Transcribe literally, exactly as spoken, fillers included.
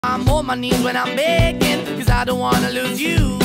I'm on my knees when I'm begging, cause I don't wanna lose you.